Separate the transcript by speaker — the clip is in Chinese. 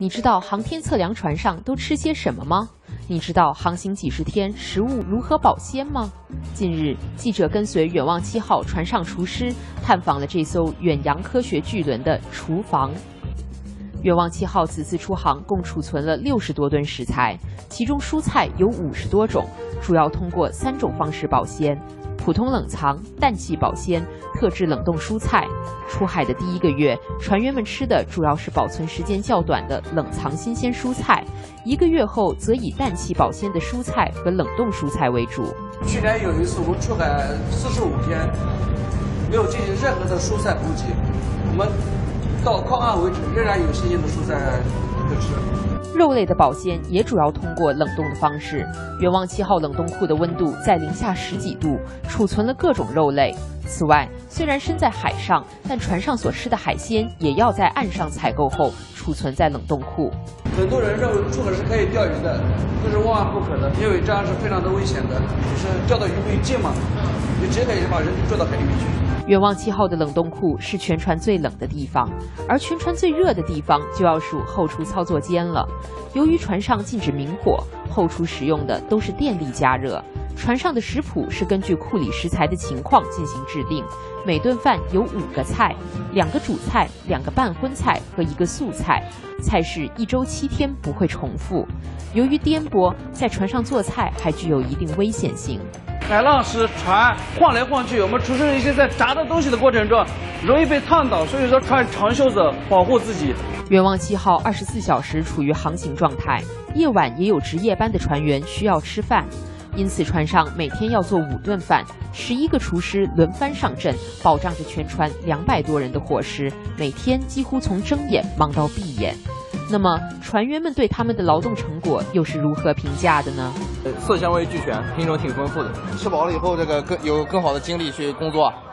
Speaker 1: 你知道航天测量船上都吃些什么吗？你知道航行几十天食物如何保鲜吗？近日，记者跟随远望7号船上厨师探访了这艘远洋科学巨轮的厨房。远望7号此次出航共储存了60多吨食材，其中蔬菜有50多种，主要通过3种方式保鲜：普通冷藏、氮气保鲜、特制冷冻蔬菜。出海的第1个月，船员们吃的主要是保存时间较短的冷藏新鲜蔬菜，1个月后则以氮气保鲜的蔬菜和冷冻蔬菜为主。
Speaker 2: 去年有一次我们出海45天，没有进行任何的蔬菜补给，我们到靠岸为止仍然有新鲜的蔬菜可吃。
Speaker 1: 肉类的保鲜也主要通过冷冻的方式。远望7号冷冻库的温度在零下10几度，储存了各种肉类。此外，虽然身在海上，但船上所吃的海鲜也要在岸上采购后储存在冷冻库。
Speaker 2: 很多人认为出海是可以钓鱼的，这是万万不可的，因为这样是非常的危险的。就是钓到鱼不一近嘛，你直接可以把人坠到海里面去。
Speaker 1: 远望7号的冷冻库是全船最冷的地方，而全船最热的地方就要数后厨操作间了。由于船上禁止明火，后厨使用的都是电力加热。船上的食谱是根据库里食材的情况进行制定，每顿饭有5个菜，2个主菜、2个半荤菜和1个素菜，菜式1周7天不会重复。由于颠簸，在船上做菜还具有一定危险性。
Speaker 2: 海浪使船晃来晃去，我们厨师一些在炸的东西的过程中容易被烫到，所以说穿长袖子保护自己。
Speaker 1: 远望7号24小时处于航行状态，夜晚也有值夜班的船员需要吃饭，因此船上每天要做5顿饭，11个厨师轮番上阵，保障着全船200多人的伙食，每天几乎从睁眼忙到闭眼。那么，船员们对他们的劳动成果又是如何评价的呢？
Speaker 3: 色香味俱全，品种挺丰富的。吃饱了以后，有更好的精力去工作。